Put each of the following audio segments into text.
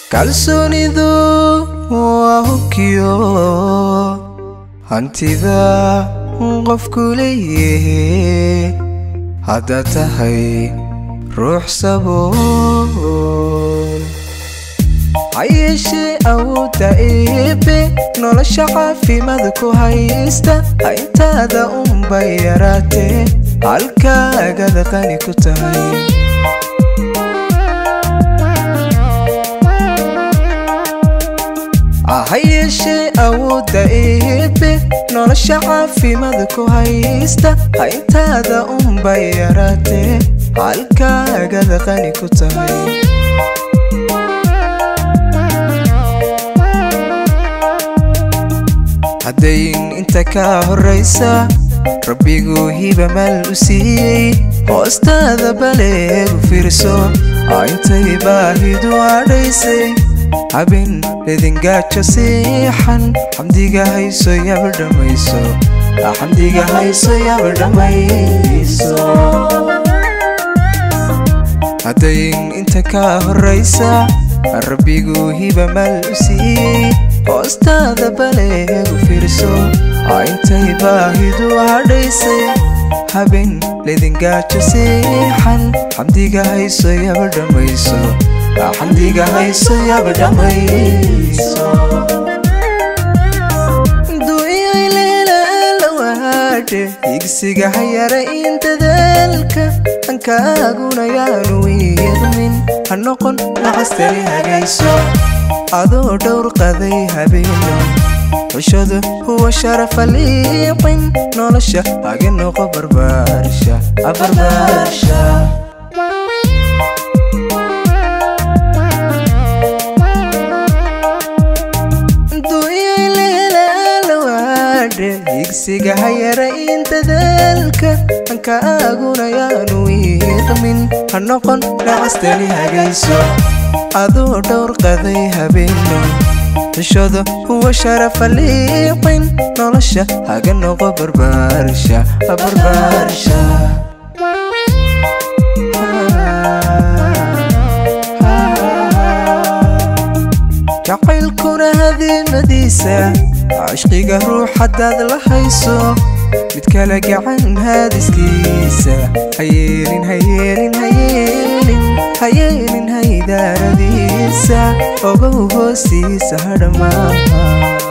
kalsoonidu waa hubkiyo hantida qofku leeyahay haddaad tahay ruux sabool hayeeshee awoodda eebbe nolosha caafimaad ku haysta intaada unbay yaraatee halkaagada qani ku tahay hayeeshee awoodda eebbe nolosha caafimaad ku haysta intaada unbay yaraatee halkaagada qani ku tahay haddayn inta ka horraysa rabbigu hiba mal u siiyey hoostaada baleegu fiirso intay baahidu adhaysay habeen ledingaajo siixan xamdiga hayso yaba dhammayso xamdiga hayso yaba dhammayso haddayn inta ka horraysa rabbigu hiba mal u siiyey hoostaada baleegu fiirso intay baahidu adhaysay habeen ledingaajo siixan xamdiga hayso yaba dhammayso xamdiga hayso yaba dhammayso duuyay leelalawaadhe higsiga hayara in dadaalka ankaaguna yaanu wiidmin ha noqon nacastani hagayso adoo dhowr qaday habeeno xushadu huwa sharafa liiqin nolosha haga noqo barbaarsha barbaarsha duuyay leelalawaadhe higsiga hayara in dadaalka ankaaguna yaanu wiiqmin ha noqon nacastani hagayso adoo dhowr qaday habeeno xushadu huwa sharafa liiqin nolosha haga noqo barbaarsha barbaarsha jacaylkuna hadiimadiisa cishqiga ruux haddaad la hayso mid kala gacan haadiskiisa hayeelin hayeelin hayeelin hayeelin haydaaradiisa ogow hoostiisa hadhamaaha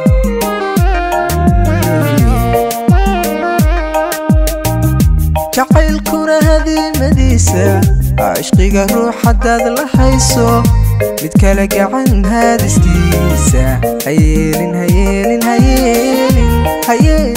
jacaylkuna hadiimadiisa cishqiga ruux haddaad la hayso mid kala gacan haadiskiisa hayeelin hayeelin hayeelin hayeelin